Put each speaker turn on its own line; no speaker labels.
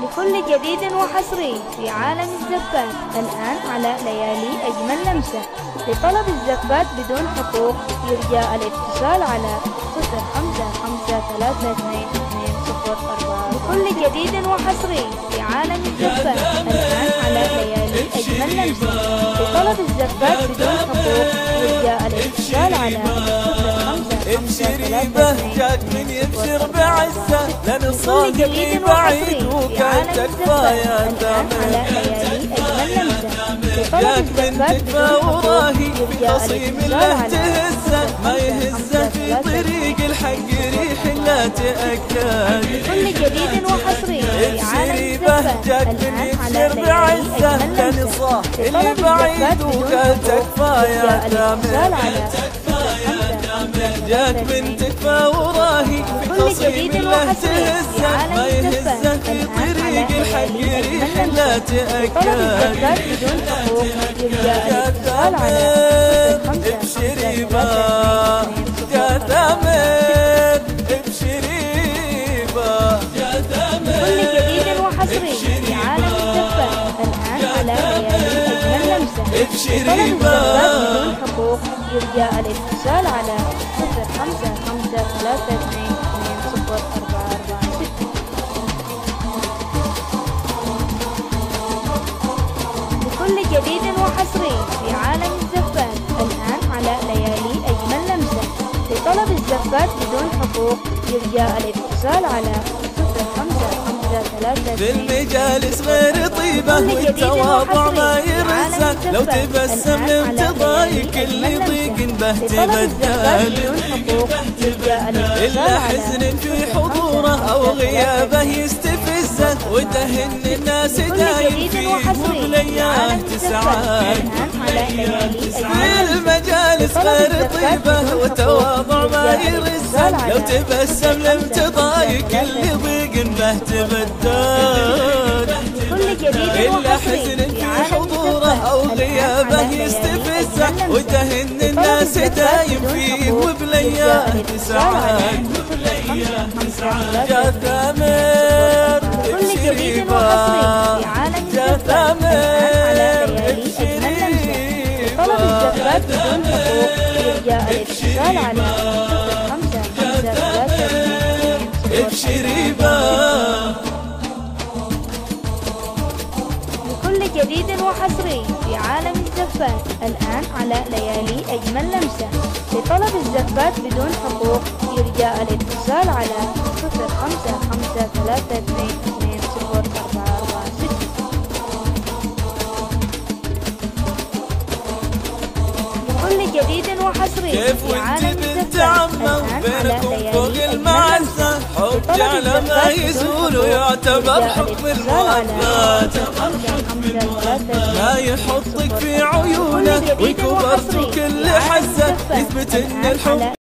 لكل جديد وحصري في عالم الزفات الآن على ليالي أجمل لمسة. لطلب الزفات بدون حقوق يرجى الاتصال على 0553220204. لكل جديد وحصري في عالم الزفات الآن على ليالي أجمل لمسة. لطلب الزفات بدون حقوق يرجى الاتصال على
0553220204. بهجاك من يبشر بعزة لن صاحبي بعيد وكان تكفى يا تامر. جاك من تكفى وراهي بتصيم له تهزه ما يهزه في طريق الحق ريح لا تأكد.
لكل جديد وحصري في عالم
بهجاك من يبشر بعزة لن صاحبي بعيد وكان تكفى يا تامر. جاك من تكفى وراهي بتصيم له تهزه ما يهزه في طريق الحق ريح لا تأكد. يا تامر ابشري با يا تامر ابشري با يا تامر.
كل جديد وحصري في عالم الزفات الآن على ليالي أجمل لمسة.
ابشري با
بدون حقوق يرجى الاتصال على 0553220204. لكل جديد وحصري في عالم الزفات الآن على ليالي أجمل لمسة. لطلب الزفات بدون حقوق يرجى الاتصال على 0553220204.
في المجالس غير طيبة والتواضع ما يرزق لو تبسم لم تضايق كل ضيق به تبدل. إلا حزن في حضوره أو غيابه يستفزه وتهن الناس دايم فيه وبلياه تسعد. في المجالس غير طيبة وتواضع ما يرزق لو تبسم لم تضايق كل ضيق به تبدل. إلا حزن في حضوره أو غيابه يستفزه وتهن الناس دايم فيه وبلياه تسعد. يا تامر ابشري با يا تامر ابشري با ابشري با.
لكل جديد وحصري في عالم الزفات الآن على ليالي أجمل لمسة. لطلب الزفات بدون حقوق يرجى الاتصال على 0553220204. لكل جديد وحصري في عالم الزفات الآن على ليالي
المعزة حب على ما يزول ويعتبر حكم المؤقت. ما يحطك في عيونه ويكبرت كل حزة يثبت ان الحب